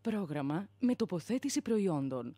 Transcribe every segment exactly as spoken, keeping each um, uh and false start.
Πρόγραμμα με τοποθέτηση προϊόντων.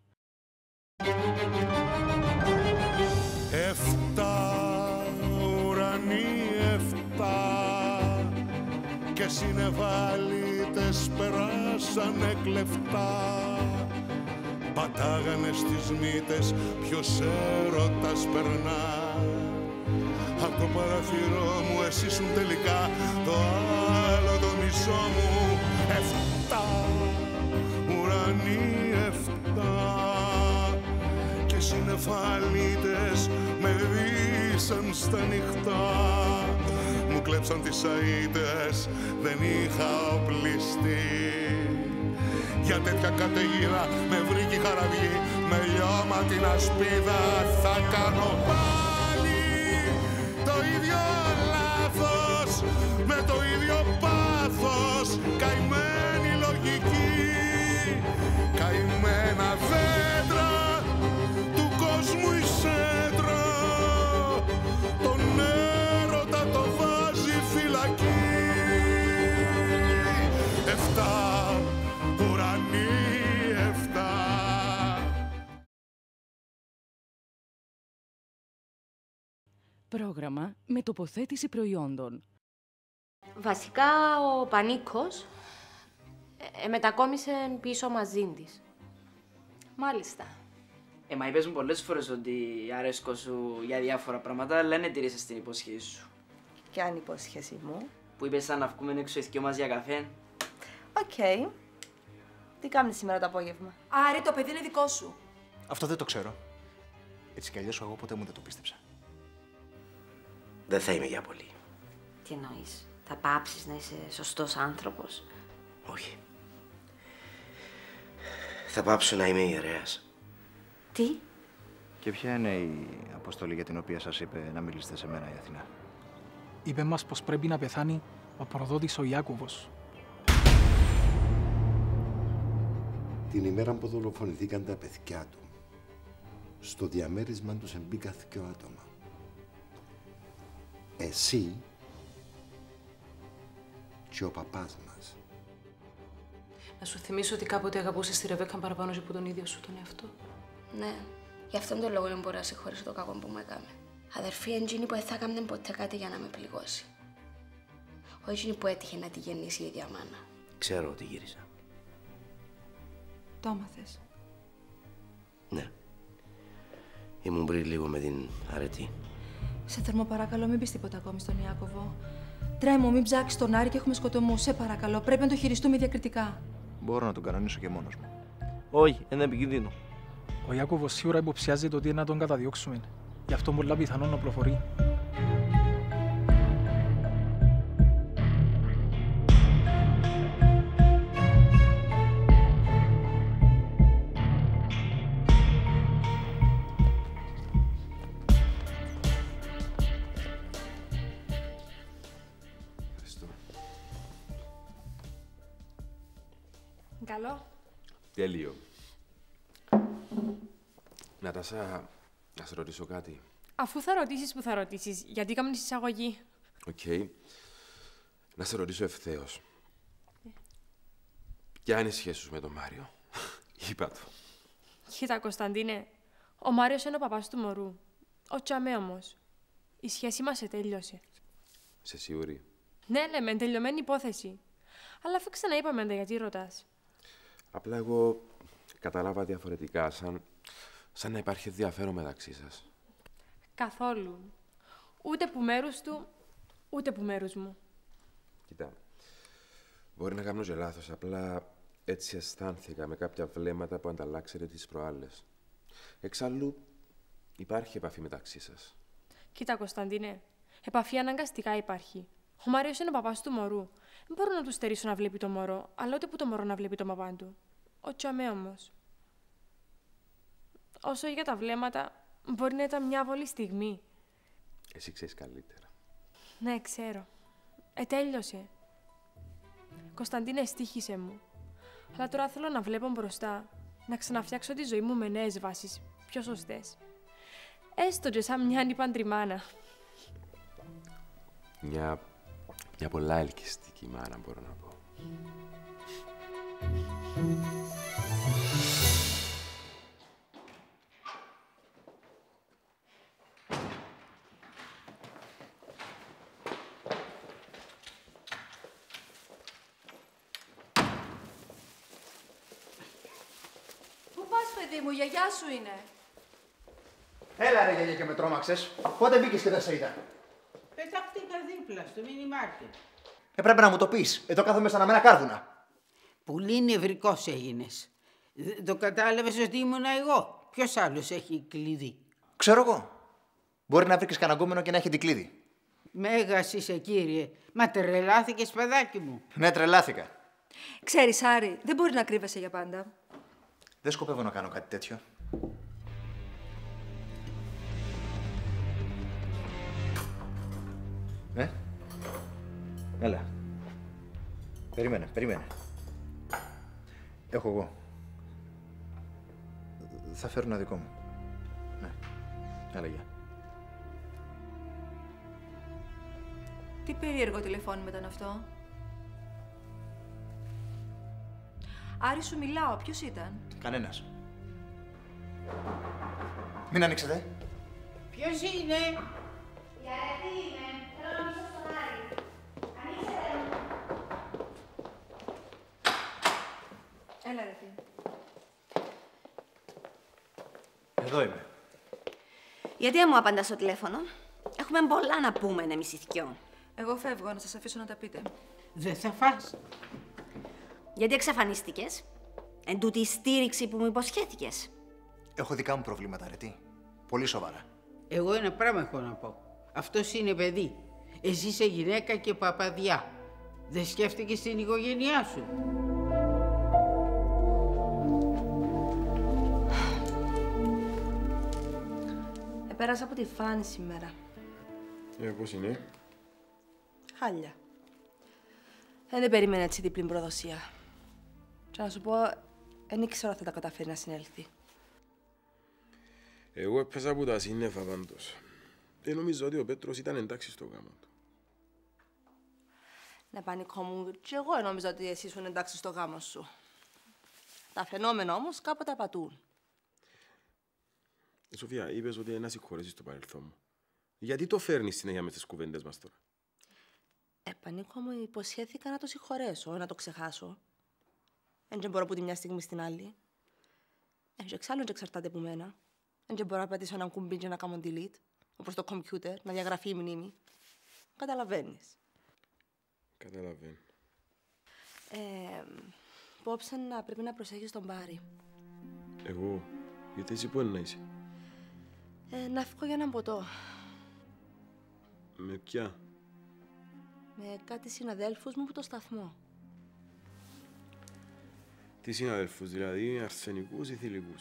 Εφτά ουρανοί εφτά και συνεβάλιτες περάσανε κλεφτά. Πατάγανε στις μύτες ποιος έρωτας περνά. Απ' το παραθυρό μου εσύ ήσουν τελικά το άλλο το μισό μου. Εφτά ουρανοί εφτά και συννεφαλίτες με βύσαν στα νυχτά. Μου κλέψαν τις αΐτες, δεν είχα οπλιστεί. Για τέτοια καταιγίδα με βρήκε η χαραυγή, με λιώμα την ασπίδα θα κάνω πάλι το ίδιο λάθος, με το ίδιο πάθος, καημένη λογική, καημένα δέντρα του κόσμου η σέντρα, τον έρωτα το βάζει φυλακή. Εφτά ουρανοί εφτά. Πρόγραμμα με τοποθέτηση προϊόντων. Βασικά ο Πανίκος ε, μετακόμισε πίσω μαζί της. Μάλιστα. Ε, μα είπες μου πολλές φορές ότι αρέσκω σου για διάφορα πράγματα, αλλά δεν τηρήσες την υπόσχεση σου. Κι αν υπόσχεση μου. Που είπες σαν να βγούμε έξω οι δυο μας για καφέ. Οκ. Okay. Τι κάνεις σήμερα το απόγευμα? Άρη, το παιδί είναι δικό σου. Αυτό δεν το ξέρω. Έτσι κι αλλιώς εγώ ποτέ μου δεν το πίστεψα. Δεν θα είμαι για πολύ. Τι εννοείς, θα πάψεις να είσαι σωστός άνθρωπος? Όχι. Θα πάψω να είμαι ιερέας. Τι? Και ποια είναι η αποστολή για την οποία σας είπε να μιλήσετε σε μένα η Αθηνά? Είπε μας πως πρέπει να πεθάνει ο προδότης ο Ιάκωβος. Την ημέρα που δολοφονηθήκαν τα παιδιά του, στο διαμέρισμα τους εμπήκαν δυο άτομα. Εσύ και ο παπάς μας. Να σου θυμίσω ότι κάποτε αγαπούσες τη Ρεβέκα παραπάνω από τον ίδιο σου τον εαυτό. Ναι, γι' αυτόν τον λόγο δεν μπορώ να συγχωρήσω το κακό που μου έκανε. Αδερφή εντζήνη που δεν θα έκανε ποτέ κάτι για να με πληγώσει. Ο εντζήνη που έτυχε να τη γεννήσει η ίδια μάνα. Ξέρω ότι γύρισα. Το έμαθες? Ναι. Ήμουν πριν λίγο με την αρετή. Σε θερμό παρακαλώ, μην πεις τίποτα ακόμη στον Ιάκωβο. Τρέμω, μην ψάξεις τον Άρη και έχουμε σκοτωμού. Σε παρακαλώ, πρέπει να το χειριστούμε διακριτικά. Μπορώ να τον κανονίσω και μόνος μου. Όχι, είναι επικίνδυνο. Ο Ιάκωβος σίγουρα υποψιάζεται ότι είναι να τον καταδιώξουμε. Γι' αυτό πολλά πιθανόν να προφορεί. Καλό. Τέλειο. Νατάσα, να σε ρωτήσω κάτι. Αφού θα ρωτήσεις που θα ρωτήσεις, γιατί κάνεις εισαγωγή? Οκ. Okay. Να σε ρωτήσω ευθέως. Ε. Ποια είναι η σχέση σου με τον Μάριο? Είπα το. Κοίτα, Κωνσταντίνε, ο Μάριος είναι ο παπάς του μωρού. Ο Τσαμέ όμως. Η σχέση μας ετέλειωσε. Σε σίγουρη? Ναι, λέμε, τελειωμένη υπόθεση. Αλλά αφού ξαναείπαμε τα γιατί ρωτάς. Απλά εγώ καταλάβα διαφορετικά, σαν, σαν να υπάρχει ενδιαφέρον μεταξύ σας. Καθόλου. Ούτε που μέρους του, ούτε που μέρους μου. Κοίτα, μπορεί να κάνω και λάθος, απλά έτσι αισθάνθηκα με κάποια βλέμματα που ανταλλάξετε τις προάλλες. Εξάλλου, υπάρχει επαφή μεταξύ σας. Κοίτα, Κωνσταντίνε, επαφή αναγκαστικά υπάρχει. Ο Μάριος είναι ο παπάς του μωρού. Δεν μπορώ να του στερήσω να βλέπει το μωρό, αλλά ούτε που το μωρό να βλέπει τον παπά του. Ο Τσαμέ όμως. Όσο για τα βλέμματα, μπορεί να ήταν μια αβολή στιγμή. Εσύ ξέρεις καλύτερα. Ναι, ξέρω. Ε, τέλειωσε. Κωνσταντίνε, στοίχισε μου. Αλλά τώρα θέλω να βλέπω μπροστά, να ξαναφτιάξω τη ζωή μου με νέες βάσεις, πιο σωστές. Έστω και σαν μια ανυπαντριμάνα. Μια, μια πολλά ελκυστική μάνα, μπορώ να πω. Παιδί μου, η γιαγιά σου είναι. Έλα ρε γιαγιά και με τρόμαξες. Πότε μπήκες και δεν σε είδα? Πετάχτηκα δίπλα στο μίνι μάρκετ. Έπρεπε να μου το πεις. Εδώ κάθομαι σαν να μένα κάρδουνα. Πολύ νευρικός έγινες. Δεν το κατάλαβες ότι ήμουνα εγώ. Ποιος άλλος έχει κλειδί? Ξέρω εγώ. Μπορεί να βρήκες καναγκόμενο και να έχει την κλείδι. Μέγας είσαι, κύριε. Μα τρελάθηκες, παιδάκι μου. Ναι, τρελάθηκα. Ξέρεις, Άρη, δεν μπορεί να κρύβεσαι για πάντα. Δεν σκοπεύω να κάνω κάτι τέτοιο. Ναι. Έλα. Περίμενε, περίμενε. Έχω εγώ. Θα φέρω ένα δικό μου. Ναι. Έλα, γεια. Τι περίεργο τηλεφώνημα ήταν αυτό? Άρη, σου μιλάω. Ποιος ήταν? Κανένας. Μην ανοίξετε. Ποιος είναι? Η Αρετή είμαι. Θέλω να μιλήσω στον Άρη. Ανοίξτε μου. Έλα, Αρετή. Εδώ είμαι. Γιατί δεν μου απαντάς στο τηλέφωνο? Έχουμε πολλά να πούμε εμείς οι δυο. Εγώ φεύγω, να σας αφήσω να τα πείτε. Δεν θα φας. Γιατί εξαφανίστηκες? Εν τούτη η στήριξη που μου υποσχέθηκες. Έχω δικά μου προβλήματα, Αρετή. Πολύ σοβαρά. Εγώ ένα πράγμα έχω να πω. Αυτός είναι παιδί. Εσύ είσαι γυναίκα και παπαδιά. Δεν σκέφτηκες την οικογένειά σου? Επέρασα από τη Φάνη σήμερα. Ε, πώς είναι? Χάλια. Δεν περίμενε έτσι διπλή προδοσία. Και να σου πω, δεν ήξερα ότι θα τα καταφέρει να συνέλθει. Εγώ έπαιζα από τα σύννεφα πάντως. Δεν νομίζω ότι ο Πέτρος ήταν εντάξει στο γάμο του. Ναι, πανικό μου, και εγώ νόμιζα ότι εσύ ήσουν εντάξει στο γάμο σου. Τα φαινόμενα όμως κάποτε απατούν. Ε, Σοφία, είπες ότι να συγχωρέσεις το παρελθόν μου. Γιατί το φέρνεις συνέχεια με τις κουβέντες μας τώρα? Ε, πανίκο μου, υποσχέθηκα να το συγχωρέσω, να το ξεχάσω. Δεν και μπορώ από τη μια στιγμή στην άλλη. Δεν και εξάλλου και εξαρτάται από μένα. Δεν και μπορώ να πατήσω έναν κουμπί και να κάνω delete, όπως το computer, να διαγραφεί η μνήμη. Καταλαβαίνεις. Καταλαβαίνω. Ε, Πόψε να πρέπει να προσέχεις τον Πάρη. Εγώ, γιατί εσύ πού είναι να είσαι? Ε, να φύγω για έναν ποτό. Με ποια? Με κάτι συναδέλφους μου που το σταθμό. Τι συναδέλφους, δηλαδή αρσενικούς ή θηλυκούς?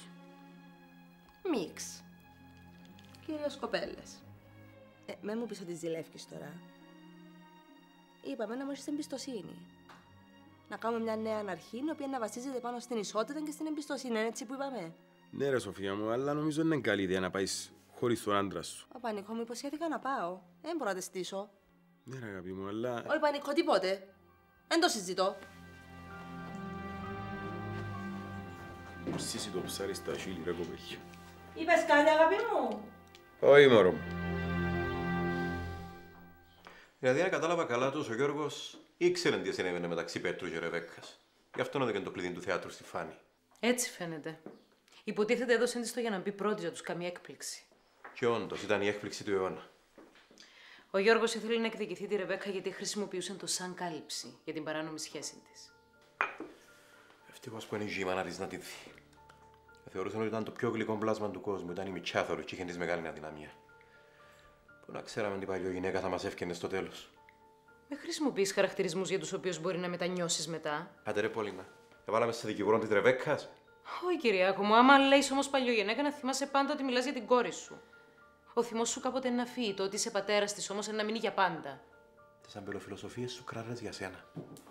Μίξ. Κυρίως κοπέλες. Ε, με μου πεις ότι ζηλεύκεις τώρα. Είπαμε να μου έχεις εμπιστοσύνη. Να κάνουμε μια νέα αναρχή, η οποία να βασίζεται πάνω στην ισότητα και στην εμπιστοσύνη. Είναι έτσι που είπαμε? Ναι ρε Σοφία μου, αλλά νομίζω είναι καλή ιδέα να πάεις χωρίς τον άντρα σου. Ο Πανικό μου υποσχέθηκα να πάω. Δεν μπορώ να τη στήσω. Ναι ρε αγάπη μου, αλλά... Όχι Πανικό, τίποτε. Δεν το συζητώ. Ψήσει το ψάρι στα χείλη ρε κοπέχια. Είπες κάτι αγάπη μου? Όχι μωρό μου. Δηλαδή, αν κατάλαβα καλά τους, ο Γιώργος ήξερε τι συνέβαινε μεταξύ Πέτρου και Ρεβέκκας. Γι' αυτό έδωκε το κλειδί του θεάτρου στη Φάνη. Έτσι φαίνεται. Υποτίθεται έδωσε της το για να μπει πρώτη, για τους καμία έκπληξη. Και όντως ήταν η έκπληξη του αιώνα. Ο Γιώργος ήθελε να εκδικηθεί τη Ρεβέκκα γιατί χρησιμοποιούσε το σαν κάλυψη για την παράνομη σχέση της. Ευτυχώς που είναι η γήμανα της να τη δει. Θεωρούσαν ότι ήταν το πιο γλυκό πλάσμα του κόσμου. Ήταν η Μιτσάθωρο και είχε της μεγάλη αδυναμία. Που να ξέραμε την παλιό γυναίκα θα μας έφτιανε στο τέλος. Με χρησιμοποιείς χαρακτηρισμούς για τους οποίους μπορεί να μετανιώσεις μετά. Άντε ρε Πολίνα, έβαλαμε σε δικηγόρο της Ρεβέκκας. Όχι, Κυριάκο μου, άμα λέει όμως παλιογενέκα, να θυμάσαι πάντα ότι μιλάς για την κόρη σου. Ο θυμός σου κάποτε είναι να φύγει, το ότι είσαι πατέρας της όμως είναι να μείνει για πάντα. Τις αμπελοφιλοσοφίες σου κράρες για σένα.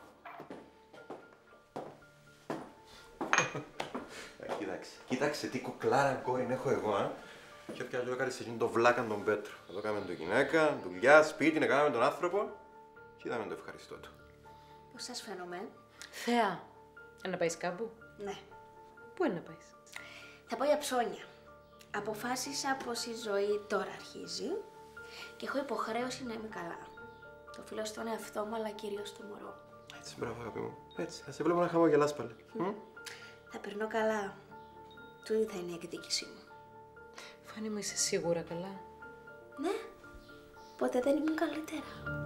ε, κοίταξε, κοίταξε τι κουκλάρα κόρη έχω εγώ, α. Και πια λέω κάτι σε εκείνον το βλάκαν τον Πέτρο. Εδώ κάνουμε τον γυναίκα, δουλειά, σπίτι, να κάνουμε τον άνθρωπο. Και είδαμε το ευχαριστώ του. Πώς σας φαίνομαι? Θεά. Να πάεις κάπου? Ναι. Πού είναι να πάει? Θα πάω για ψώνια. Αποφάσισα πως η ζωή τώρα αρχίζει και έχω υποχρέωση να είμαι καλά. Το οφείλω στον εαυτό μου, αλλά κυρίως στο μωρό. Έτσι, μπράβο, αγάπη μου. Έτσι, θα σε βλέπω να χαμογελάς πάλι. Mm. Θα περνώ καλά. Τούτη θα είναι η εκδίκησή μου. Φάνη μου, είσαι σίγουρα καλά? Ναι. Ποτέ δεν ήμουν καλύτερα.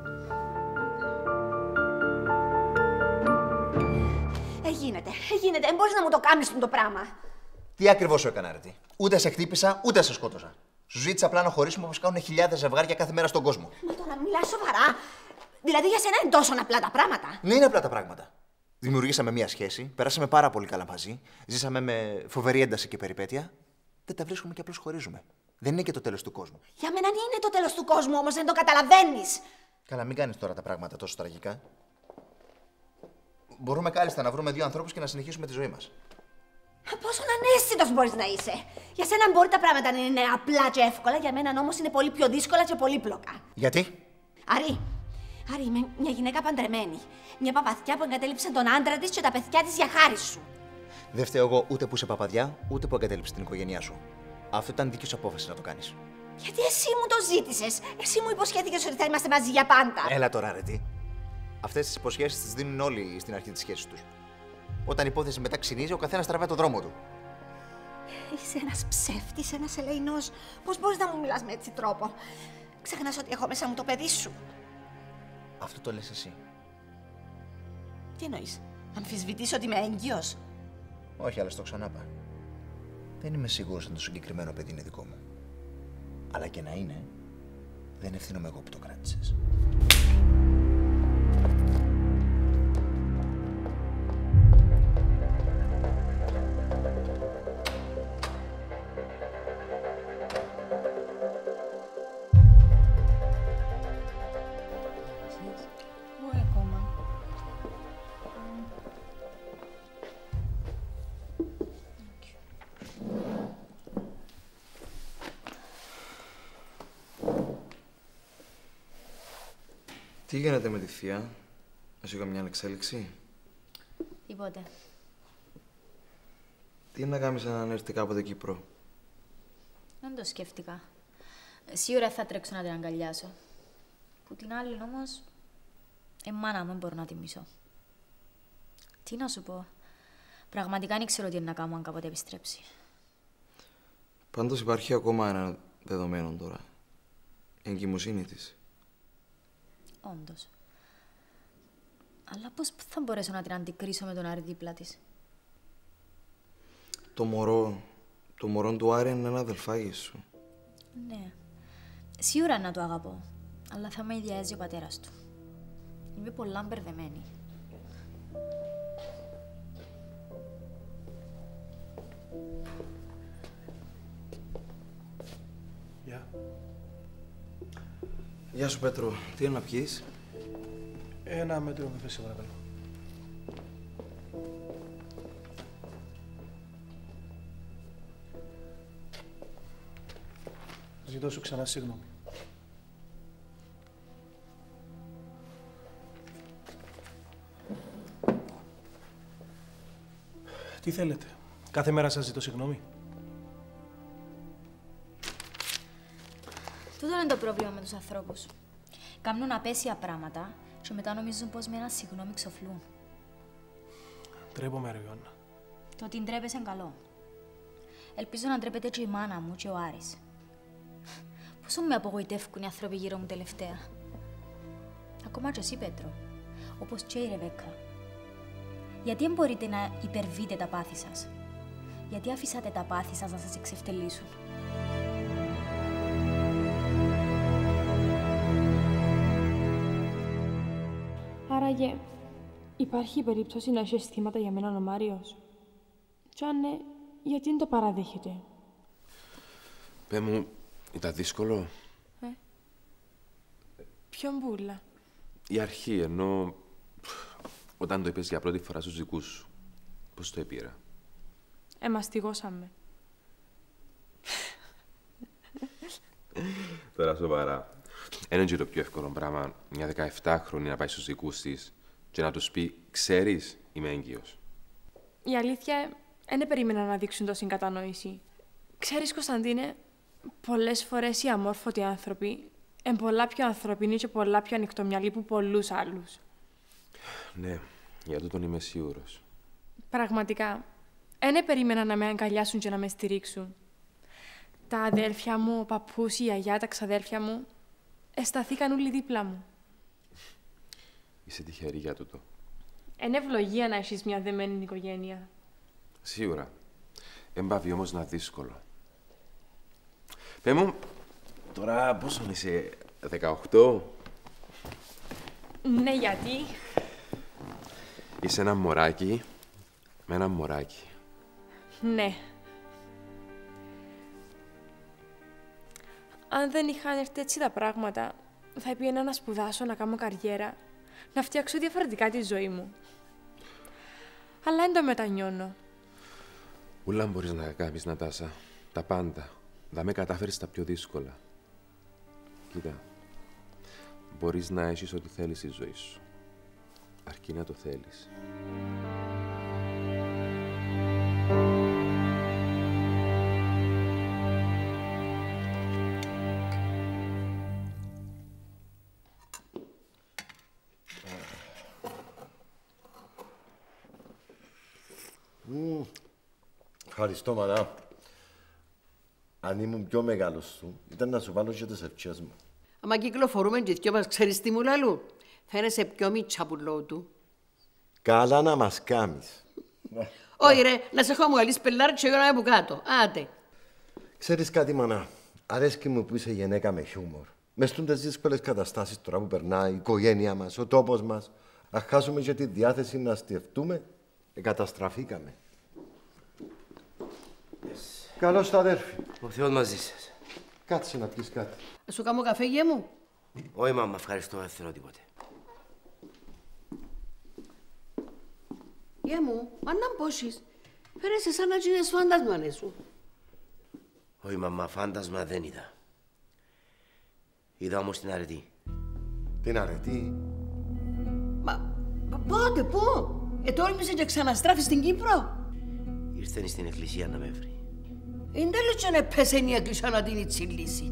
Εγίνεται, εγίνεται. Δεν μπορείς να μου το κάνεις αυτό το πράγμα. Τι ακριβώς σου έκανα, Αρετή? Ούτε σε χτύπησα, ούτε σε σκότωσα. Σου ζήτησα απλά να χωρίσουμε όπως κάνουν χιλιάδες ζευγάρια κάθε μέρα στον κόσμο. Μα τώρα μιλάς σοβαρά. Δηλαδή για σένα είναι τόσο απλά τα πράγματα. Ναι, είναι απλά τα πράγματα. Δημιουργήσαμε μία σχέση, περάσαμε πάρα πολύ καλά μαζί, ζήσαμε με φοβερή ένταση και περιπέτεια. Δεν τα βρίσκουμε και απλώς χωρίζουμε. Δεν είναι και το τέλος του κόσμου. Για μένα είναι το τέλος του κόσμου, όμως δεν το καταλαβαίνεις. Καλά, μην κάνεις τώρα τα πράγματα τόσο τραγικά. Μπορούμε κάλλιστα να βρούμε δύο ανθρώπους και να συνεχίσουμε τη ζωή μας. Πόσο ανέστητος μπορείς να είσαι. Για σένα μπορεί τα πράγματα να είναι απλά και εύκολα, για μένα όμως είναι πολύ πιο δύσκολα και πολύπλοκα. Γιατί? Άρη, Άρη, είμαι μια γυναίκα παντρεμένη. Μια παπαθιά που εγκατέλειψε τον άντρα της και τα παιδιά της για χάρη σου. Δεν φταίω εγώ ούτε που είσαι παπαδιά, ούτε που εγκατέλειψε την οικογένειά σου. Αυτό ήταν δική σου απόφαση να το κάνεις. Γιατί εσύ μου το ζήτησες. Εσύ μου υποσχέθηκες ότι θα είμαστε μαζί για πάντα. Έλα τώρα, Αρετή. Αυτές τις υποσχέσεις τις δίνουν όλοι στην αρχή της σχέσης τους. Όταν η υπόθεση μετά ξυνίζει, ο καθένας τραβάει το δρόμο του. Είσαι ένας ψεύτης, ένας ελεεινός. Πώς μπορείς να μου μιλάς με έτσι τρόπο? Ξεχνάς ότι έχω μέσα μου το παιδί σου. Αυτό το λες εσύ. Τι εννοείς? Αμφισβητείς ότι είμαι έγκυος? Όχι, αλλά στο ξανάπα. Δεν είμαι σίγουρος αν το συγκεκριμένο παιδί είναι δικό μου. Αλλά και να είναι, δεν ευθύνομαι εγώ που το κράτησες. Τι γίνεται με τη θεία? Έχει καμιά εξέλιξη? Τίποτε. Τι να κάνεις αν έρθει κάποτε Κύπρο? Δεν το σκέφτηκα. Σίγουρα θα τρέξω να την αγκαλιάσω. Που την άλλη όμως, ε, μάνα μου, μπορώ να τη μισώ. Τι να σου πω. Πραγματικά δεν ξέρω τι είναι να κάνω αν κάποτε επιστρέψει. Πάντως υπάρχει ακόμα ένα δεδομένο τώρα. Η εγκυμοσύνη της. Όντως. Αλλά πώς θα μπορέσω να την αντικρίσω με τον Άρη δίπλα της? Το μωρό, το μωρό του Άρη είναι ένα αδελφάκι σου. Ναι. Σίγουρα να το αγαπώ. Αλλά θα με ιδιάζει ο πατέρας του. Είμαι πολλά μπερδεμένη. Γεια. Γεια σου, Πέτρο. Τι είναι να πιείς? Ένα μέτρο με θέση, παρακαλώ. Ζητώ σου ξανά συγγνώμη. Τι θέλετε? Κάθε μέρα σας ζητώ συγγνώμη. Τούτο είναι το πρόβλημα με τους ανθρώπους. Κάνουν απέσια πράγματα και μετά νομίζουν πως με ένα συγγνώμη ξοφλούν. Ντρέπομαι, ρε Ιωάννα. Το ότι ντρέπεσαι είναι καλό. Ελπίζω να ντρέπεται και η μάνα μου και ο Άρης. Πόσο με απογοητεύκουν οι άνθρωποι γύρω μου τελευταία. Ακόμα και εσύ, Πέτρο. Όπως και η Ρεβέκα. Γιατί δεν μπορείτε να υπερβείτε τα πάθη σας? Γιατί αφήσατε τα πάθη σας να σας εξευτελίσουν? Άραγε, υπάρχει η περίπτωση να έχει αισθήματα για μένα ο Μάριος? Κι αν ναι, γιατί δεν το παραδέχεται? Πέ μου, ήταν δύσκολο? Ε, ποιον μπούλα? Η αρχή, ενώ όταν το είπες για πρώτη φορά στους δικούς σου. Πώς το επήρα? Ε, μαστιγώσαμε. Τώρα σοβαρά. Είναι και το πιο εύκολο πράγμα μια δεκαεφτάχρονη να πάει στους δικούς της και να τους πει «Ξέρεις, είμαι έγκυος». η αλήθεια δεν περίμενα να δείξουν τόση κατανόηση. Ξέρεις, Κωνσταντίνε, πολλές φορές οι αμόρφωτοι άνθρωποι είναι πολλά πιο ανθρωπινοί και πολλά πιο ανοιχτομυαλοί που πολλούς άλλους. Ναι, για τούτον είμαι σίγουρος. Πραγματικά, δεν περίμενα να με αγκαλιάσουν και να με στηρίξουν. Τα αδέρφια μου, ο παππούς, η γιαγιά, τα ξαδέρφια μου, εσταθήκαν όλοι δίπλα μου. Είσαι τυχερή για τούτο. Είναι ευλογία να έχεις μια δεμένη οικογένεια. Σίγουρα. Εμπάβει όμως να δύσκολο. Πέ μου, τώρα πόσο είσαι, δεκαοκτώ? Ναι, γιατί? Είσαι ένα μωράκι με ένα μωράκι. Ναι. Αν δεν είχαν έρθει έτσι τα πράγματα, θα πήγαινα να σπουδάσω, να κάνω καριέρα, να φτιάξω διαφορετικά τη ζωή μου. Αλλά δεν το μετανιώνω. Ούλα μπορείς να κάνεις, Νατάσα. Τα πάντα. Θα με κατάφερες τα πιο δύσκολα. Κοίτα, μπορείς να έχεις ό,τι θέλεις στη ζωή σου. Αρκεί να το θέλεις. Mm. Ευχαριστώ, μανά. Αν ήμουν πιο μεγάλος σου, ήταν να σου βάλω και τις ευχές μου. Άμα κυκλοφορούμε και δυο μας, ξέρεις τι μου λαλού. Φαίνεσαι πιο μίτσα που λέω του. Καλά να μας κάμεις. Όχι ρε, να σε έχω μου αλείς πελάρ και εγώ να είμαι που κάτω. Άτε. Ξέρεις κάτι, μανά. Αρέσκει μου που είσαι γυναίκα με χιούμορ. Μες στούντες δύσκολες καταστάσεις τώρα που περνάει, η οικογένεια μας, ο τόπος μας. Αν χάσουμε και τη διάθεση να αστιευτούμε, εγκαταστραφήκαμε. Yes. Καλώς τα αδέρφη. Ο Θεός μαζί σας. Κάτσε να πεις κάτι. Να σου κάνω καφέ, γε μου. Όχι, μάμα, ευχαριστώ, δεν θέλω τίποτε. Γε μου, μα να μπώσεις. Φέρεσαι σαν να γίνεις φάντασμα, ναι σου. Όχι, μαμά, φάντασμα δεν είδα. Είδα όμως την αρετή. Την αρετή? Μα, πότε, πού? Ετόλμησε και ξαναστράφει στην Κύπρο. Ήρθε στην εκκλησία να με βρει. Εν τέλος και να πέσε η εκκλησία να την τσιλήσει.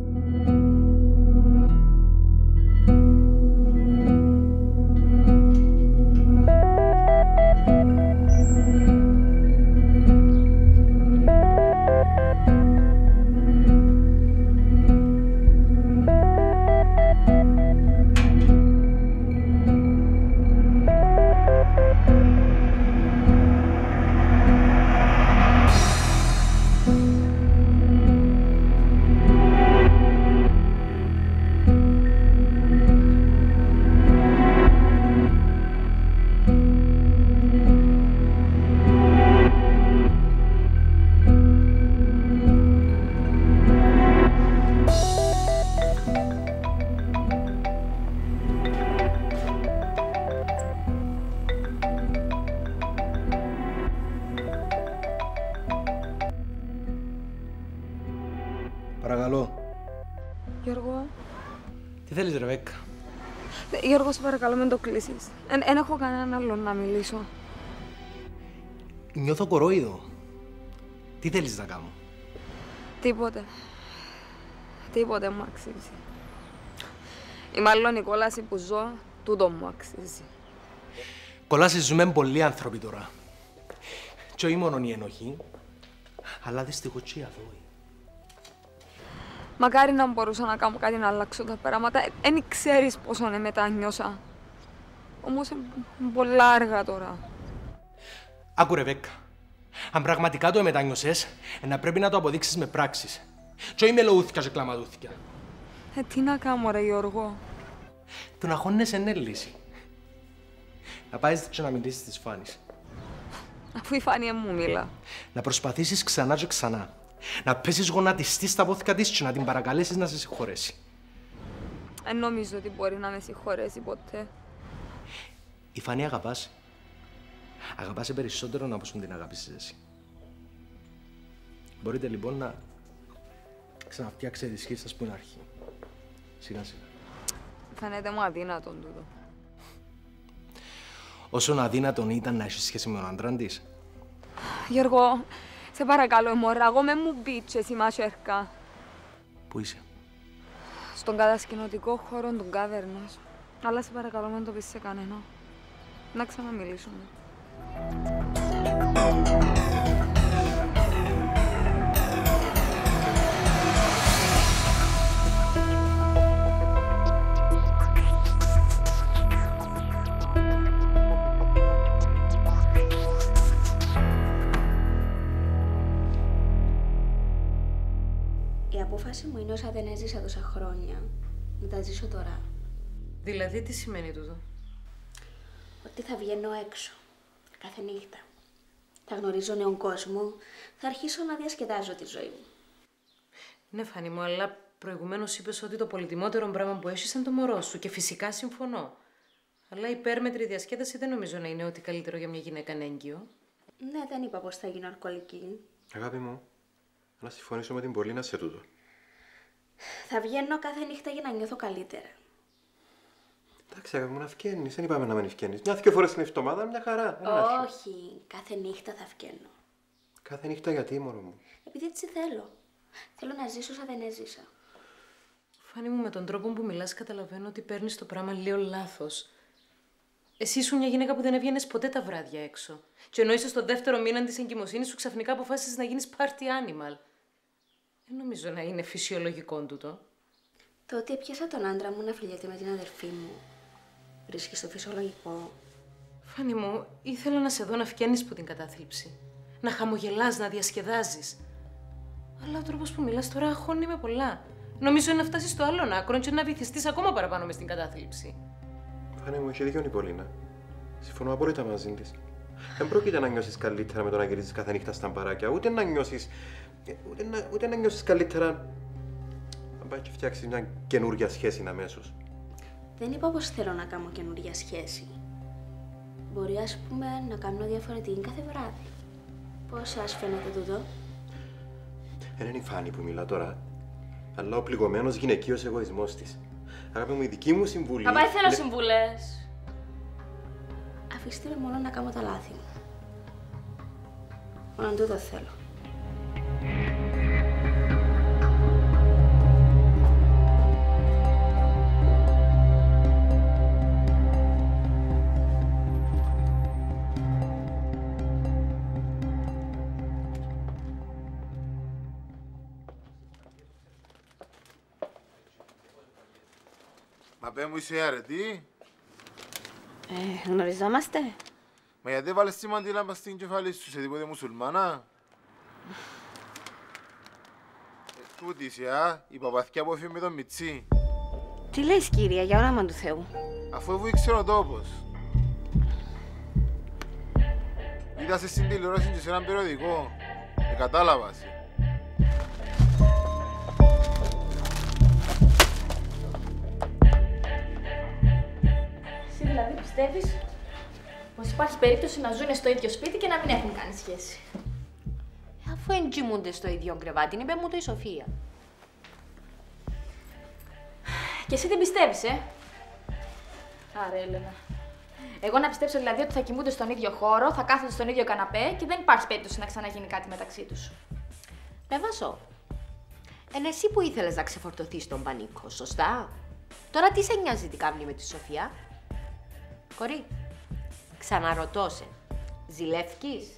Παρακαλώ. Γιώργο. Τι θέλεις, Ρεβέκκα? Γιώργο, σε παρακαλώ, μην το κλείσεις. Δεν έχω κανέναν άλλον να μιλήσω. Νιώθω κορόιδο. Τι θέλεις να κάνω? Τίποτε. Τίποτε μου αξίζει. Ή μάλλον η κόλαση που ζω, τούτο μου αξίζει. Κολάσεις ζούμε πολλοί άνθρωποι τώρα. Και όχι μόνο η ενοχή, αλλά δυστυχώς και η αδόη. Μακάρι να μπορούσα να κάνω κάτι να αλλάξω τα πράγματα. Δεν ξέρεις πόσο ναι μετανιώσα. Όμως είναι πολλά αργά τώρα. Άκου, Ρεβέκκα. Αν πραγματικά το μετανιώσες, να πρέπει να το αποδείξεις με πράξεις. Και όχι με λοούθηκια και κλαματούθηκια. Ε, τι να κάνω, ρε Γιώργο. Το να χώνεσαι είναι λύση. Να πάεις και να μιλήσεις της Φάνης. Αφού η Φάνη μου μίλα. Να προσπαθήσεις ξανά και ξανά. Να πέσεις γονατιστείς στα πόθηκα της και να την παρακαλέσεις να σε συγχωρέσει. Δεν νομίζω ότι μπορεί να με συγχωρέσει ποτέ. Η Φάνη αγαπάς. Αγαπάσαι περισσότερο από όσο την αγάπησες εσύ. Μπορείτε λοιπόν να ξαναφτιάξετε τη σχέση σας που είναι αρχή. Σιγά σιγά. Φαίνεται μου αδύνατον τούτο. Όσον αδύνατον ήταν να έχεις σχέση με τον άντρα της, Γιώργο, σε παρακαλώ, μωράγω με μου μπίτσες η μασέρκα. Πού είσαι? Στον κατασκηνωτικό χώρο του Κάβερνος. Αλλά σε παρακαλώ, μην το πεις σε κανένα. Να ξαναμιλήσουμε. Η απόφαση μου είναι όσα δεν έζησα τόσα χρόνια, να τα ζήσω τώρα. Δηλαδή, τι σημαίνει τούτο? Ότι θα βγαίνω έξω, κάθε νύχτα. Θα γνωρίζω νέον κόσμο, θα αρχίσω να διασκεδάζω τη ζωή μου. Ναι, Φάνη μου, αλλά προηγουμένως είπες ότι το πολυτιμότερο πράγμα που έχεις είναι το μωρό σου και φυσικά συμφωνώ. Αλλά η υπέρμετρη διασκέδαση δεν νομίζω να είναι ό,τι καλύτερο για μια γυναίκα έγκυο. Ναι, δεν είπα πως θα γίνω αλκοολική. Αγάπη μου, να συμφωνήσω με την Πολίνα σε τούτο. Θα βγαίνω κάθε νύχτα για να νιώθω καλύτερα. Εντάξει, αγάπη μου, να φκαίνεις. Δεν είπαμε να μην φκαίνεις. Μια-δυο φορές την εβδομάδα, μια χαρά. Όχι, κάθε νύχτα θα βγαίνω. Κάθε νύχτα γιατί, μωρό μου? Επειδή έτσι θέλω. Θέλω να ζήσω όσα δεν έζησα. Φάνη μου, με τον τρόπο που μιλάς καταλαβαίνω ότι παίρνεις το πράγμα λίγο λάθος. Εσύ ήσουν μια γυναίκα που δεν έβγαινες ποτέ τα βράδια έξω. Και ενώ είσαι στο δεύτερο μήνα της εγκυμοσύνης σου, ξαφνικά αποφάσισες να γίνεις party animal. Δεν νομίζω να είναι φυσιολογικό τούτο. Το ότι έπιασα τον άντρα μου να φιλιέται με την αδερφή μου, βρίσκεις το φυσιολογικό? Φάνη μου, ήθελα να σε δω να φκαίνεις από την κατάθλιψη. Να χαμογελάς, να διασκεδάζεις. Αλλά ο τρόπος που μιλάς τώρα αγχώνει με πολλά. Νομίζω είναι να φτάσεις στο άλλον άκρο και να βυθιστείς ακόμα παραπάνω μες στην κατάθλιψη. Φάνη μου, έχει δίκιο η Πολίνα. Συμφωνώ απόλυτα μαζί της. Δεν πρόκειται να νιώσεις καλύτερα με το να γυρίζεις κάθε νύχτα στα μπαράκια, ούτε να νιώσεις. ούτε να, ούτε να νιώσεις καλύτερα να πάει και φτιάξεις μια καινούργια σχέση αμέσως. Δεν είπα πως θέλω να κάνω καινούργια σχέση. Μπορεί, ας πούμε, να κάνω διαφορετική κάθε βράδυ. Πώς σας φαίνεται τούτο? Δεν είναι η Φάνη που μιλά τώρα, αλλά ο πληγωμένος γυναικείος εγωισμός της. Αγάπη μου, η δική μου συμβουλή. Παπά, δεν θέλω συμβουλές. Αφήστε με μόνο να κάνω τα λάθη μου. Μόνο τούτο θέλω. Μα πέ μου, είσαι αρετή? Ε, γνωριζόμαστε. Μα γιατί βάλες τη μαντήλα στην κεφαλή σου, σε τίποτε μουσουλμάνα? Ε, τούτη είσαι, α, η παπαθιά που έφυγε με τον Μιτσί. Τι λες, κύριε, για όνομα του Θεού? Αφού εγώ ήξερα ο τόπος. Είδα σε στην τηλεόραση και σε έναν περιοδικό. Ε, κατάλαβας. Εσύ δηλαδή πιστεύεις πως υπάρχει περίπτωση να ζουν στο ίδιο σπίτι και να μην έχουν κάνει σχέση? Αφού εντζημούνται στο ίδιο κρεβάτι, είπε μου το η Σοφία. Και εσύ δεν πιστεύεις, ε? Άρα, Έλενα. Εγώ να πιστέψω δηλαδή ότι θα κοιμούνται στον ίδιο χώρο, θα κάθονται στον ίδιο καναπέ και δεν υπάρχει περίπτωση να ξαναγίνει κάτι μεταξύ τους. Ρε Βασό, εν εσύ που ήθελες να ξεφορτωθείς τον πανίκο, σωστά? Τώρα τι σε νοιάζει τι κάνει με τη Σοφία? Κορί, ξαναρωτώ σε, ζηλεύκεις?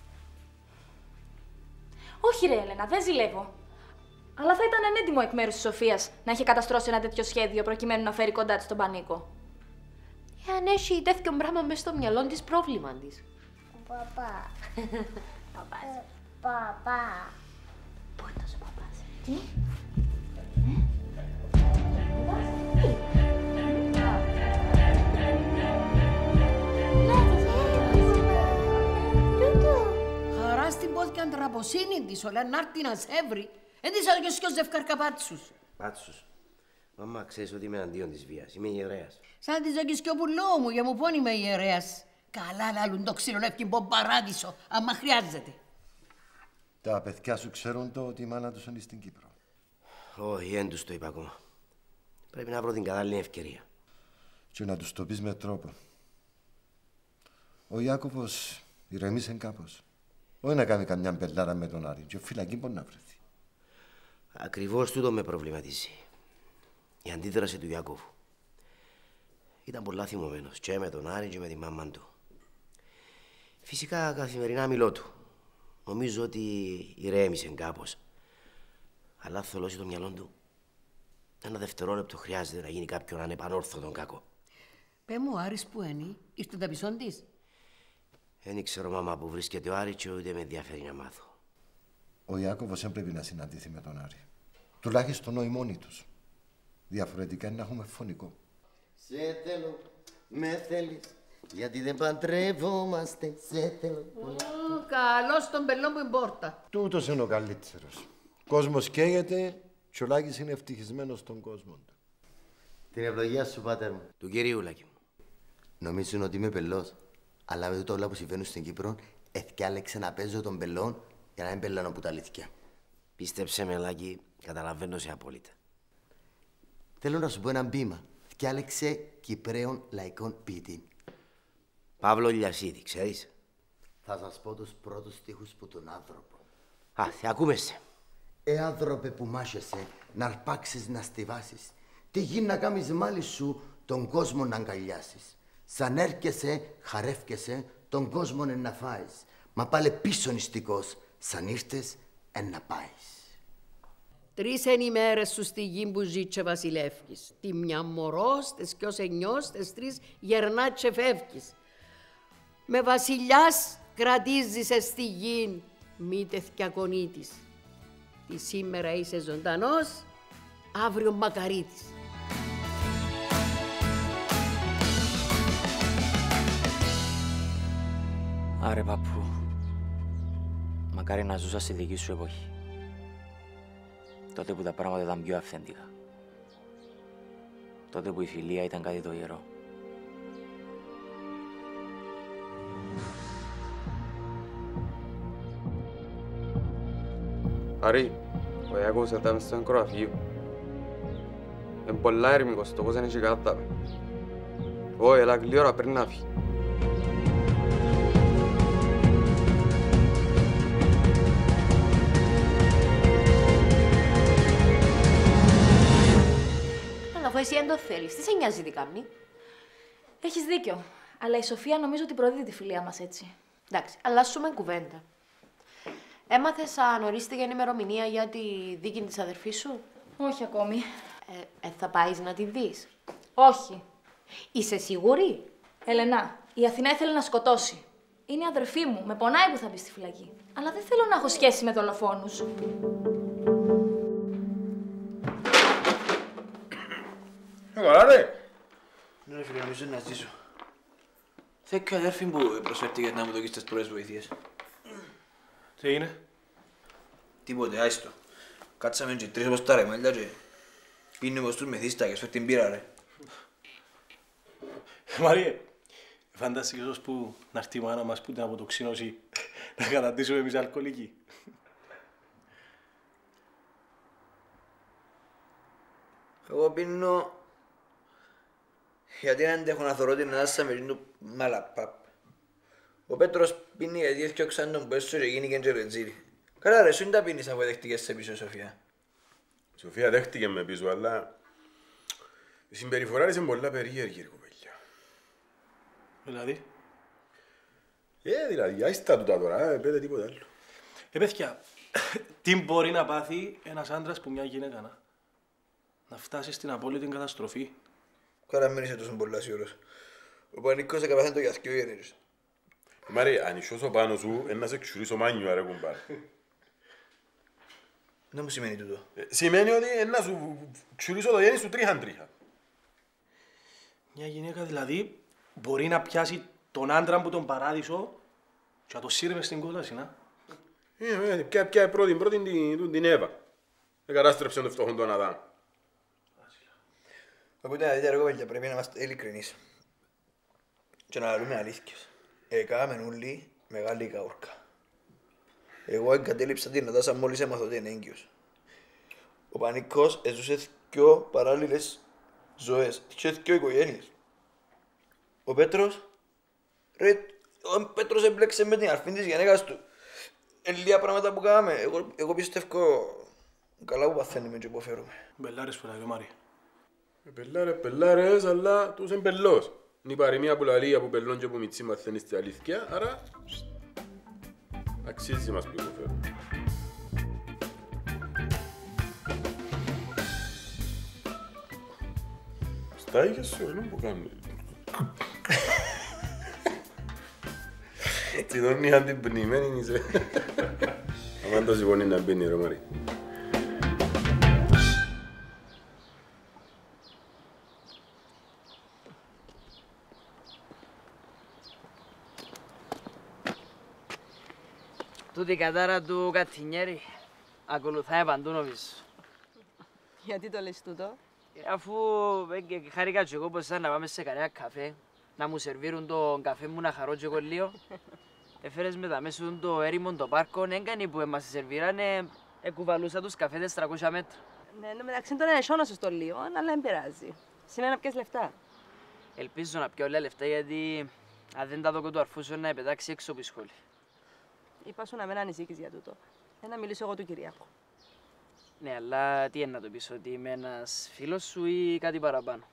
Όχι ρε Έλενα, δεν ζηλεύω. Αλλά θα ήταν ανέντιμο εκ μέρους της Σοφίας να είχε καταστρώσει ένα τέτοιο σχέδιο προκειμένου να φέρει κοντά της τον πανίκο. Εάν έχει τέτοιο πράγμα μέσα στο μυαλό της, πρόβλημα της. Παπά. Παπάς. Παπά. Πού είναι τόσο παπάς? Τι? Χαρά στην πόθηκαν τραποσύνη της, όλα να έρθει να σε έβρει. Εν της άδικες και ο ζευκάρκα πάτσους. Πάτσους. Μαμά, ξέρεις ότι είμαι αντίον της βίας. Είμαι ιερέας. Σαν της δοκίσκει ο πουλό μου, για μου πόνι είμαι ιερέας. Καλά λαλούν το ξύλο λεύκιν πον παράδεισο, άμα χρειάζεται. Τα παιδιά σου ξέρουν το ότι η μάνα τους είναι στην Κύπρο? Όχι, δεν τους το είπα ακόμα. Πρέπει να βρω την κατάλληλη ευκαιρία. Και να τους το πεις με τρόπο. Ο Ιάκωβος ηρεμήσε κάπως. Όχι να κάνει καμιά μπελάρα με τον Άρη. Και ο φυλακή μπορεί να βρεθεί. Ακριβώς τούτο με προβληματίζει. Η αντίδραση του Ιάκωβου. Ήταν πολλά θυμωμένος και με τον Άρη και με τη μάμα του. Φυσικά καθημερινά μιλώ του. Νομίζω ότι ηρέμησε κάπως. Αλλά θολώσει το μυαλό του. Ένα δευτερόλεπτο χρειάζεται να γίνει κάποιον ανεπανόρθωτον κακό. Πε μου, ο Άρης που είναι, είστε τα πισόν της. Δεν ξέρω, μάμα, που βρίσκεται ο Άρης και ούτε με ενδιαφέρει να μάθω. Ο Ιάκωβος έπρεπε να συναντηθεί με τον Άρη. Τουλάχιστον όχι μόνοι τους. Διαφορετικά είναι να έχουμε φωνικό. Σε θέλω, με θέλεις, γιατί δεν παντρεύομαστε. Σε θέλω. Mm, καλός τον πελό που εμπόρτα. Τούτος είναι ο καλύτερος. Κόσμος καίγεται και ο Λάκης είναι ευτυχισμένος στον κόσμο του. Την ευλογία σου, πάτερ μου. Του κυρίου, Λάκη μου. Νομίζουν ότι είμαι πελός. Αλλά με τούτα όλα που συμβαίνουν στην Κύπρο, εθιάλεξε να παίζω τον πελόν για να μην πελάνω που τα αλήθεια. Πίστεψε με, Λάκη, καταλαβαίνω σε απόλυτα. Θέλω να σου πω ένα ποίημα. Φτιάλεξε Κυπραίων λαϊκών ποιητή. Παύλο Λιασίδη, ξέρεις. Θα σας πω τους πρώτους στίχους που τον άνθρωπο. Α, θε ακούμε σε. Ε, άνθρωπε που μάχεσαι, να αρπάξεις να στιβάσεις. Τι γίνει να κάνεις μάλι σου, τον κόσμο να αγκαλιάσεις. Σαν έρχεσαι, χαρεύκεσαι, τον κόσμο να φάεις. Μα πάλε πίσω νηστικός, σαν ήρθες, εν να πάεις. Τρεις είναι οι μέρες σου στη γη που ζήτσε βασιλεύκης. Τη μια μωρός, τες κι ως εννιός, τες τρεις γερνά και φεύγεις. Με βασιλιάς κρατίζεσαι στη γη, μη τεθκιακονίτης. Τι σήμερα είσαι ζωντανός, αύριο μακαρίτης. Άρε παππού, μακάρι να ζούσα στη δική σου εποχή. Τότε που τα πράγματα ήταν πιο αυθεντικά. Τότε που η φιλία ήταν κάτι το ιερό. Άρη, ο Ιάκωβος ήταν στο νεκρογραφείο. Είναι πολλά ερμικός, το πώς είναι και κάτω. Ω, έλα γλύωρα πριν να φύγει. Αφού εσύ δεν το θέλεις, τι σε νοιάζει τι κάνει. Έχεις δίκιο. Αλλά η Σοφία νομίζω ότι προδίδει τη φιλία μας έτσι. Εντάξει, αλλάσουμε κουβέντα. Έμαθες αν ορίστηκε η ημερομηνία για τη δίκη της αδερφής σου? Όχι ακόμη. Ε, ε, θα πάεις να τη δεις? Όχι. Είσαι σίγουρη? Ελενά, η Αθηνά ήθελε να σκοτώσει. Είναι η αδερφή μου. Με πονάει που θα μπει στη φυλακή. Αλλά δεν θέλω να έχω σχέση με δολοφόνους. Καλά ρε! Ναι ρε φίλε, νομίζω να ζήσω. Θέλω και ο αδέρφη που προσφέρθηκε να μου δοκίσει τις πρώτες βοήθειες. Τι είναι? Τίποτε, άιστο. Κάτσαμε και τρεις όπως τα ρεμάλια και πίνουμε στους μεθύστακες, φέρ την πύρα ρε. Μαρίε, φαντάστηκες ώσπου να έρθει η μάνα μας που την αποτοξίνωση να καταντήσουμε εμείς αλκοολικοί. Εγώ πίνω γιατί δεν αντέχω να θωρώ την ανάσα με το μαλαπάπ. Ο Πέτρος πίνει γιατί έφτιαξαν τον πέσο και γίνηκε και ρετζίρι. Καλά ρε, σου είναι τα πίνεις αφού δέχτηκες σε πίσω, Σοφία. Η Σοφία δέχτηκε με πίσω, αλλά η συμπεριφορά της είναι πολλά περίεργη, ρε κοπέλια. Δηλαδή? Ε, δηλαδή, άιστα του τα τώρα, ε, πέτε τίποτα άλλο. Ε, παιδιά, τι μπορεί να πάθει ένας άντρας που μια γυναίκα να, να φτάσει στην απόλυτη καταστροφή. Καλά μην είσαι τόσο πολλά σίγουρος. Ο Πανίκος έκαπαθαίνει το γιαθκιό γεννήρες. Μάρε, αν ισώσω πάνω σου, να σε ξουρίσω μάνιο, αρέ κουμπάρ. Τι μου σημαίνει τούτο? Ε, σημαίνει ότι να σου ξουρίσω το γέννη σου τρίχαν τρίχα. Μια γυναίκα δηλαδή μπορεί να πιάσει τον άντρα που τον παράδεισο και να το σύρει μες στην κόλαση, να. Ε, ε, ποια, ποια πρώτη, πρώτη την, την Εύα. Εκατάστρεψε τον φτωχόν τον Αδάμ. Ακούτε να δείτε ρε κοπέλια, πρέπει να είμαστε ειλικρινείς. Και να λαλούμε αλήθικες. Έκαναμε όλοι μεγάλη καούρκα. Εγώ εγκατέλειψα την Νατάσα μόλις έμαθα ότι είναι έγκυος. Ο Πανικός έζησε δυο παράλληλες ζωές και δυο οικογένειες. Ο Πέτρος, ρε, ο Πέτρος έμπλεξε με την αρφή της γενέκας του. είναι λίγα πράγματα που κάναμε. Εγώ, εγώ πιστεύω καλά που παθαίνουμε και που φέρουμε. Μπελάρες που λέει ο Μάρη. Πελάρες, πελάρες, αλλά τους είναι πελός. Είναι η παροιμία που λαλεί από πελών και από μητσί μαθαίνεις την αλήθεια, άρα αξίζει μας που υποφέρουμε. Στα ίδια σου είναι που κάνει. Έτσι τον είναι αντιπνημένη είσαι. Αμάν το σηκώνει να μπαίνει ρε Μάρη. Τούτη η κατάρα του Κατσινιέρη ακολουθάει παντού νομίζω. Γιατί το λες τούτο? Αφού χάρηκα και εγώ πως να πάμε σε κανένα καφέ, να μου σερβίρουν τον καφέ μου να χαρώ και εγώ λίγο. Έφερες με τα μέσα το έρημο το πάρκο, έγκανοι που μας σερβίρανε, εκουβαλούσα τους καφέδες τριακόσια μέτρα. Ναι, μεταξύ των εσώνωσες το λίγο, αλλά δεν πειράζει. Σήμερα να πιες λεφτά. Ελπίζω να πιω όλα λεφτά γιατί αν δεν τα δω του αρφού σου να πετάξει έξω από η σχολή. Είπα σου να μην ανησύχεις για τούτο. Ε, να μιλήσω εγώ του Κυριάκου. Ναι, αλλά τι είναι να το πεις, ότι είμαι ένας φίλος σου ή κάτι παραπάνω?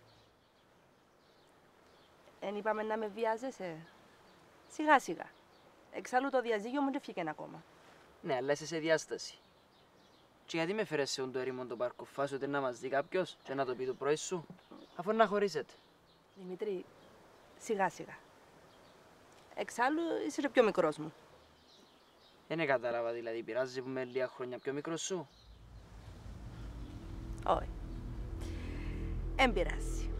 Εν είπαμε να με βιάζεσαι. Σιγά σιγά. Εξάλλου το διαζύγιο μου δεν φύγει ακόμα. Ναι, αλλά είσαι σε διάσταση. Και γιατί με φέρες σε το ερήμον το πάρκο, φάσου ότι να μας δει κάποιος και να το πει το πρωί σου, αφού να χωρίζετε. Δημήτρη, σιγά σιγά. Εξάλλου είσαι πιο μικρός μου. Δεν κατάλαβα, δηλαδή πειράζει που είμαι λίγα χρόνια πιο μικρός σου? Όχι. Εν πειράζει.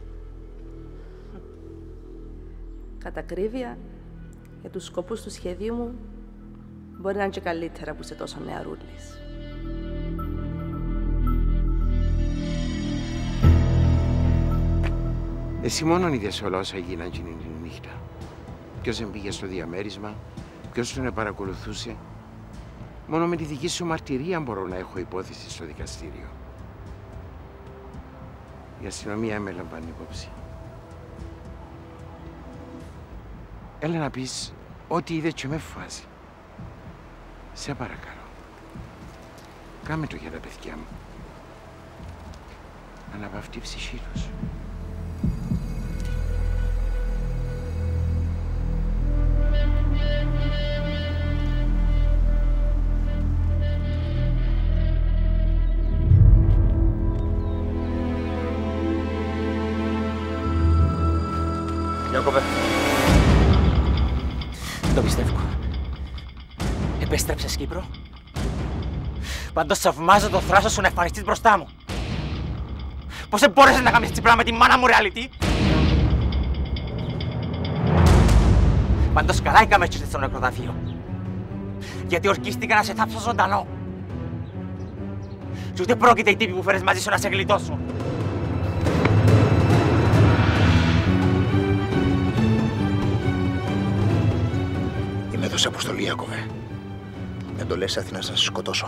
Κατά ακρίβεια, για τους σκοπούς του σχεδίου μου, μπορεί να είναι και καλύτερα που είσαι τόσο νεαρούλης. Εσύ μόνον είδες όλα όσα έγιναν εκείνη τη νύχτα. Ποιος δεν πήγε στο διαμέρισμα, ποιος τον παρακολουθούσε. Μόνο με τη δική σου μαρτυρία μπορώ να έχω υπόθεση στο δικαστήριο. Η αστυνομία με λαμβάνει υπόψη. Έλα να πεις ό,τι είδε και με φάζει. Σε παρακαλώ. Κάμε το για τα παιδιά μου. Αναπαυτεί η ψυχή τους. Ιάκωβε. Δεν το πιστεύω. Επέστρεψες Κύπρο. Πάντως θαυμάζω το θράσος σου να εμφανιστείς μπροστά μου. Πώς εμπόρεσες να κάνεις έτσι πράγμα με τη μάνα μου reality. Πάντως καλά έκαμε έτσι στο νεκροταφείο. Γιατί ορκίστηκα να σε θάψω ζωντανό. Και ούτε πρόκειται οι τύποι που φέρες μαζί σου να σε γλιτώσουν. Είμαι εδώ σε αποστολή, Ιάκωβε. Δεν το λες Αθήνα να σε σκοτώσω.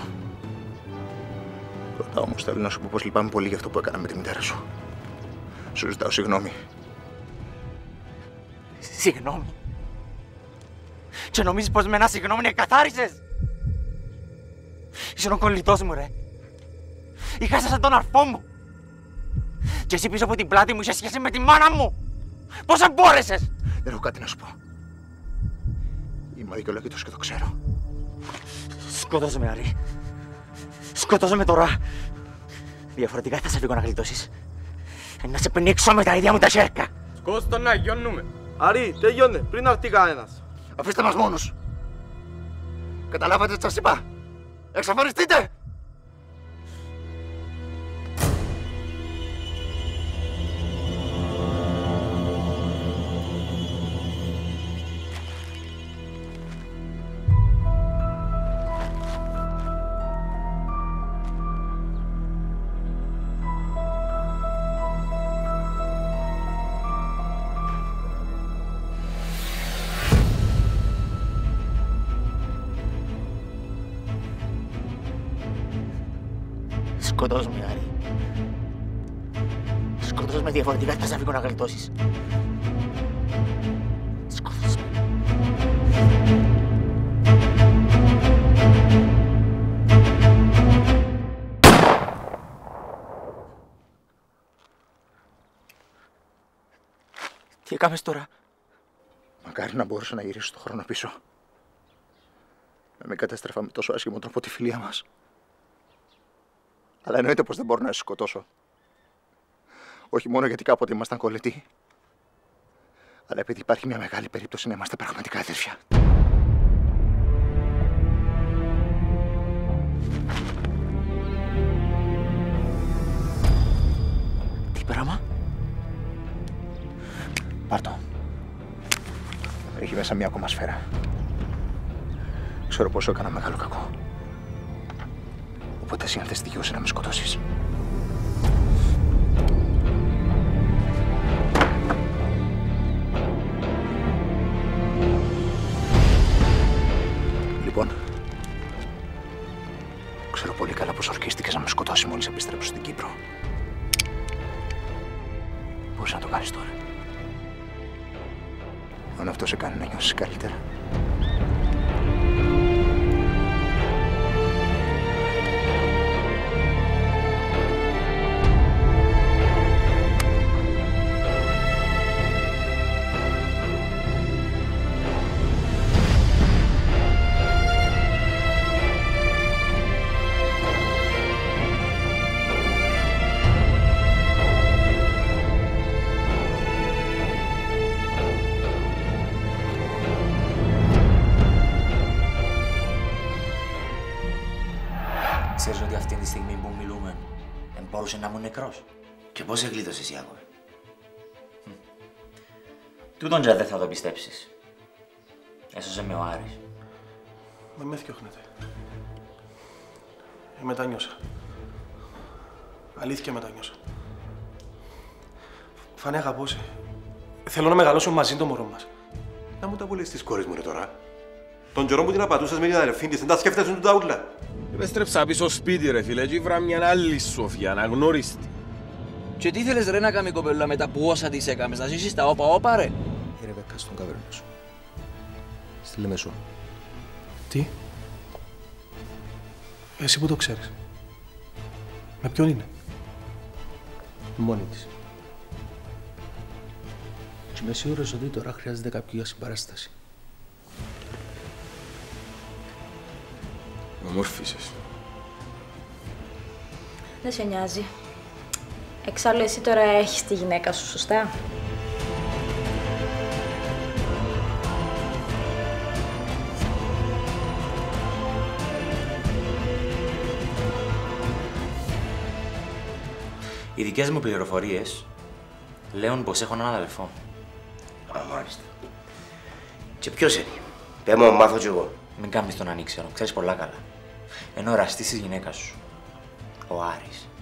Πρώτα όμως θέλω να σου πω πως λυπάμαι πολύ για αυτό που έκανα με τη μητέρα σου. Σου ζητάω συγγνώμη. Συγγνώμη. Και νομίζεις πως με ένα συγγνώμη εκαθάρισες. Είσαι ο κολλητός μου, ρε. Είχα σαν τον αρφό μου. Και εσύ πίσω από την πλάτη μου είσαι σχέση με τη μάνα μου. Πώς εμπόρεσες. Δεν έχω κάτι να σου πω. Είμαι αδικαιολόγητος και το ξέρω. Σκότωσε με, Άρη. Σκότωσε με τώρα. Διαφορετικά θα σε φύγω να γλιτώσεις. Να σε πνίξω με τα ίδια μου τα χέρια. Σκότω να γιώνουμε. Άρη, τελειώνε, πριν έρθει κανένας. Αφήστε μας μόνους. Καταλάβατε τι σας είπα. Εξαφανιστείτε. Σκοτώσ' με, Άρη. Σκοτώσ' με, διαφορετικά θα σε αφήγω να γλιτώσεις. Σκοτώσ' με. έκαμες τώρα. Μακάρι να μπορούσα να γυρίσω το χρόνο πίσω. Να μην κατέστρεφα με τόσο άσχημο τρόπο τη φιλία μας. Αλλά εννοείται πως δεν μπορώ να σε σκοτώσω. Όχι μόνο γιατί κάποτε ήμασταν κολλητοί, αλλά επειδή υπάρχει μια μεγάλη περίπτωση να είμαστε πραγματικά αδέρφια. Τι πράγμα? Πάρ' το. Έχει μέσα μια ακόμα σφαίρα. Ξέρω πόσο έκανα μεγάλο κακό. Οπότε εσύ αν θες δικαιώσει να με σκοτώσεις. Λοιπόν, ξέρω πολύ καλά πως ορκίστηκες να με σκοτώσεις μόλις επιστρέψω στην Κύπρο. Πώς να το κάνεις τώρα? Αν αυτό σε κάνει να νιώσεις καλύτερα. Ξέρεις ότι αυτή τη στιγμή που μιλούμε, δεν μπορούσε να ήμουν νεκρός. Και πώς εγκλείτωσες, Ιάκωβε? Τούτον και δεν θα το πιστέψεις. Έσωσε με ο Άρης. Μα με θκιόχνετε. Ε, μετάνιωσα. Αλήθεια μετάνιωσα. Φανέ, αγαπώ σε. Θέλω να μεγαλώσω μαζί το μωρό μας. Να μου τα πουλήσεις τις κόρες μου, ρε, τώρα. Τον καιρό που την απατούσες με την αδερφή της, δεν τα σκέφτεσαι του τα ούλα. Επέστρεψα πίσω σπίτι, ρε φίλε, και ήβρα μια άλλη Σοφία, αναγνώριστη. Και τι θέλεις ρε να κάνει κοπέλα μετά που όσα της έκαμες, να ζήσεις τα όπα όπα ρε. Η Ρεβέκα στον καβέρνο σου. Στη Λεμεσό. Τι? Εσύ που το ξέρεις. Με ποιον είναι? Μόνη της. Και είμαι σίγουρος ότι τώρα χρειάζεται κάποιο για συμπαράσταση. Ομόρφησες. Δεν σε νοιάζει. Εξάλλου εσύ τώρα έχεις τη γυναίκα σου, σωστά? Οι δικές μου πληροφορίες λέουν πως έχω έναν αδελφό. Α, μάλιστα. Και ποιος είναι? Πες μου, μάθω κι εγώ. Μην κάνεις τον ανήξερο, ξέρεις πολλά καλά. Είναι ο εραστής της γυναίκας σου. Ο Άρης.